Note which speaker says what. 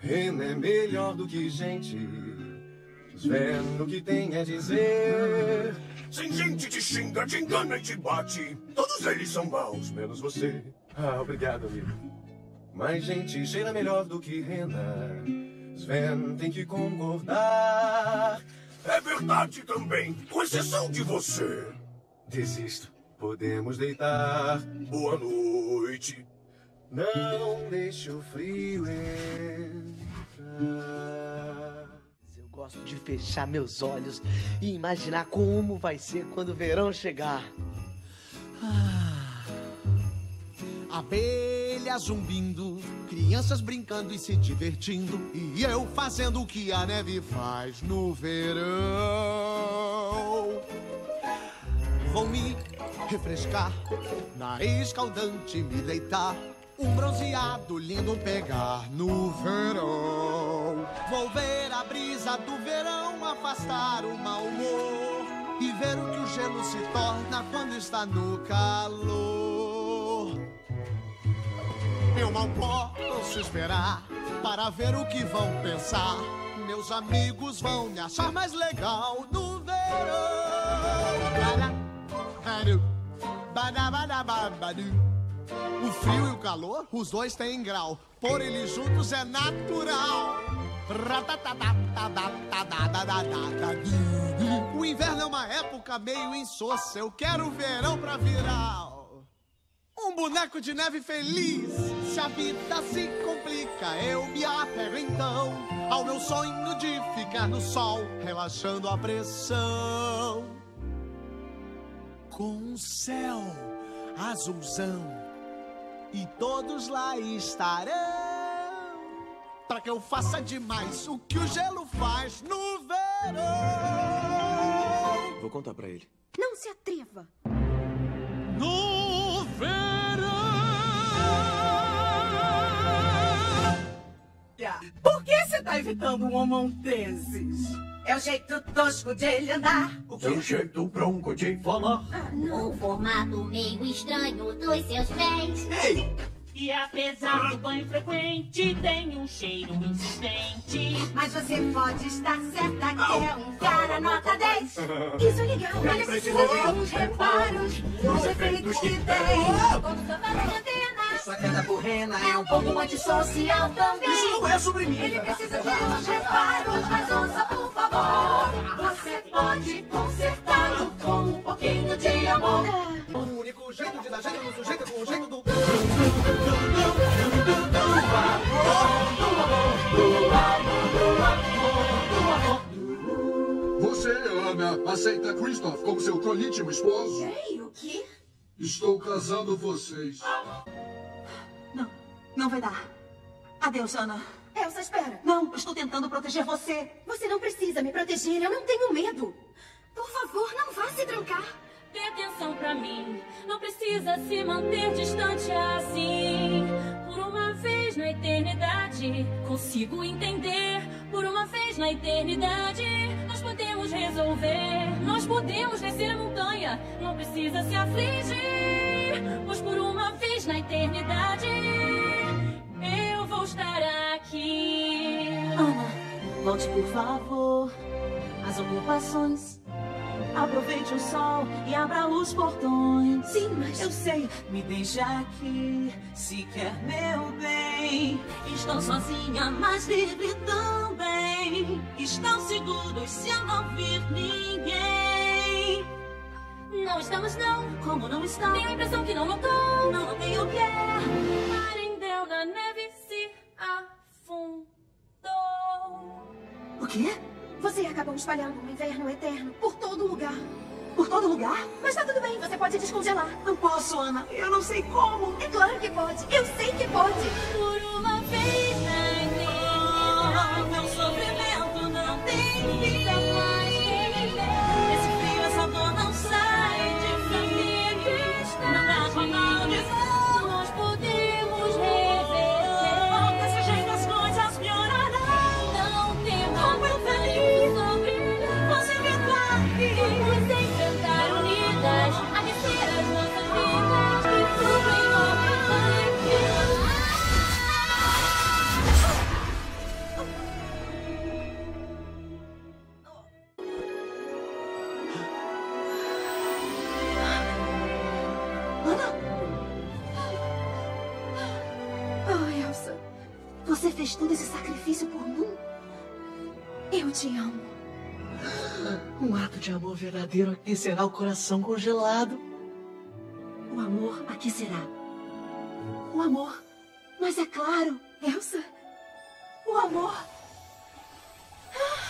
Speaker 1: Rena é melhor do que gente. Sven, o que tem a dizer?
Speaker 2: Sem gente te xinga, te engana e te bate. Todos eles são maus,
Speaker 1: menos você. Ah, obrigado, amigo. Mas gente cheira melhor do que Rena. Sven tem que concordar.
Speaker 2: É verdade também, com exceção de você.
Speaker 1: Desisto. Podemos deitar.
Speaker 2: Boa noite.
Speaker 1: Não deixe o frio entrar.
Speaker 3: Eu gosto de fechar meus olhos e imaginar como vai ser quando o verão chegar.
Speaker 4: Abelhas zumbindo, crianças brincando e se divertindo, e eu fazendo o que a neve faz no verão. Vou me refrescar, na escaldante me deitar, um bronzeado lindo pegar no verão. Vou ver a brisa do verão afastar o mau humor e ver o que o gelo se torna quando está no calor. Eu mal posso esperar para ver o que vão pensar. Meus amigos vão me achar mais legal no verão. O frio e o calor, os dois têm grau. Por eles juntos é natural. O inverno é uma época meio insossa. Eu quero o verão pra virar um boneco de neve feliz. Se a vida se complica, eu me apego então ao meu sonho de ficar no sol, relaxando a pressão. Com o céu azulzão e todos lá estarão, pra que eu faça demais o que o gelo faz no verão.
Speaker 1: Vou contar pra ele.
Speaker 5: Não se atreva.
Speaker 4: No verão.
Speaker 6: Por que você tá evitando um homão desses?
Speaker 7: É o jeito tosco de ele andar.
Speaker 2: É o jeito bronco de falar.
Speaker 8: O formato meio estranho dos seus pés.
Speaker 2: Ei!
Speaker 9: E apesar do banho frequente, tem um cheiro insistente.
Speaker 7: Mas você pode estar certa que é um cara nota 10.
Speaker 5: Isso é legal, mas precisa de uns reparos, os efeitos que tem.
Speaker 7: Como sua fase de antena.
Speaker 6: Sacada por Rena é um pouco antissocial também.
Speaker 2: Isso não é sobre mim.
Speaker 7: Ele precisa de uns reparos, mas ouça por favor. Você pode consertá-lo com um pouquinho de amor.
Speaker 4: O único jeito de dar jeito no sujeito com o jeito do...
Speaker 10: Você, Ana, aceita Christoph como seu legítimo esposo?
Speaker 5: Ei, o quê?
Speaker 10: Estou casando vocês.
Speaker 6: Não vai dar. Adeus, Ana.
Speaker 5: Elsa, espera.
Speaker 6: Não, eu estou tentando proteger você.
Speaker 5: Você não precisa me proteger, eu não tenho medo. Por favor, não vá se trancar.
Speaker 9: Dê atenção pra mim, não precisa se manter distante assim. Por uma vez na eternidade, consigo entender. Por uma vez na eternidade, nós podemos resolver. Nós podemos descer a montanha, não precisa se afligir. Pois por uma vez na eternidade, eu vou estar aqui.
Speaker 6: Ana, volte por favor às ocupações. Aproveite o sol e abra os portões.
Speaker 5: Sim, mas...
Speaker 6: Eu sei, me deixa aqui, se quer meu bem. Estou sozinha, mas livre também. Estão seguros se eu não vir ninguém.
Speaker 9: Não estamos não.
Speaker 6: Como não estão?
Speaker 9: Tenho a impressão que não notou.
Speaker 6: Não notei o quê?
Speaker 9: Arendelle na neve se afundou.
Speaker 6: O quê?
Speaker 5: Você acabou espalhando um inverno eterno por todo lugar.
Speaker 6: Por todo lugar?
Speaker 5: Mas tá tudo bem, você pode descongelar.
Speaker 6: Não posso, Ana. Eu não sei como.
Speaker 5: É claro que pode. Eu sei que pode.
Speaker 9: Por uma vez na eternidade,
Speaker 6: meu sofrimento não tem fim.
Speaker 9: Esse frio, essa dor não sai de mim. Não dá pra maldição, nós podemos reverter.
Speaker 6: Desse jeito as coisas piorarão.
Speaker 9: Não temos
Speaker 6: Como eu feliz
Speaker 9: sobre
Speaker 6: você vindo aqui.
Speaker 9: vamos enfrentar unidas, aquecer as nossas vidas que tudo em nome vai.
Speaker 5: Você fez todo esse sacrifício por mim? Eu te amo.
Speaker 3: Um ato de amor verdadeiro aquecerá o coração congelado.
Speaker 5: O amor aquecerá. O amor. Mas é claro, Elsa. O amor.